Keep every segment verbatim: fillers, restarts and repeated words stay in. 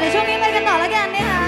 เดี๋ยวช่วงนี้ไปกันต่อแล้วกันนะคะ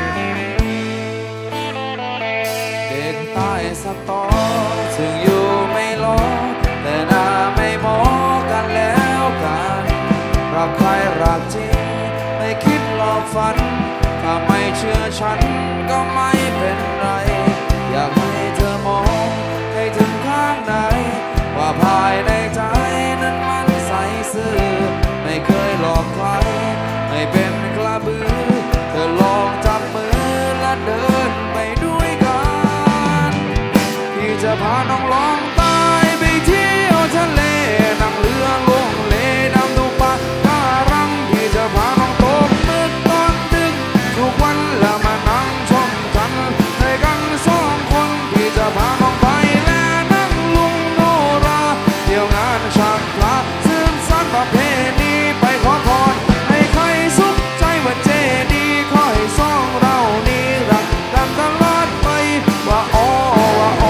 เด็กใต้สตอถึงอยู่ไม่ลงแต่หน้าไม่มองกันแล้วกันรักใครรักจริงไม่คิดหลอกฝันถ้าไม่เชื่อฉันก็ไม่เป็นไรอยากให้เธอมองให้ถึงข้างในว่าภายในใจนั้นมันใสซื่อไม่เคยหลอกใครไม่เป็นกระบือเธอลองจับมือและเดินไปด้วยกันที่จะพาน้องลองตายไปเที่ยวทะเลนั่งเรือลงเลดำดูปะการังที่จะพาน้องตกมืดตอนดึกทุกวันแล้วมานั่งชมกันให้กันสองคนที่จะพาน้องไปและนั่งลุงโนราเที่ยวงานช่างพระสืบสานประเพณีไปขอพรให้ใครสุขใจว่าเจดีขอให้สองเรานี้รักกันตลอดไปว่าอ๋อว่าอ๋อ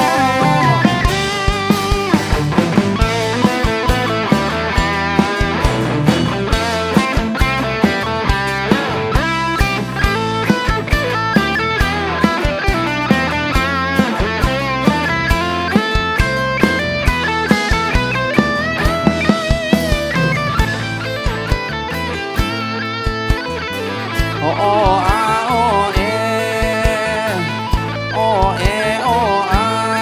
โอ้โอ้อาโอ้เอโอ้เอโอ้อา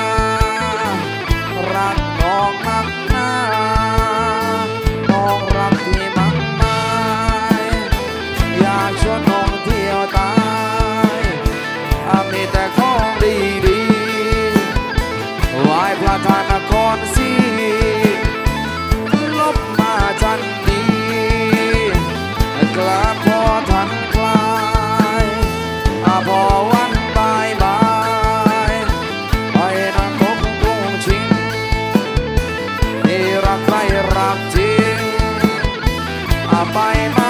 รักน้องนักหนาน้องรักที่มากมายอยากชวนน้องเที่ยวตายมีแต่ของดีดีไหว้พระธาตุนครศรีลบมาจันดีกราบพ่อท่านคลายพอวันบายบายไปนั่งคงกรุงชิงนี่รักใครรักจริงไปมา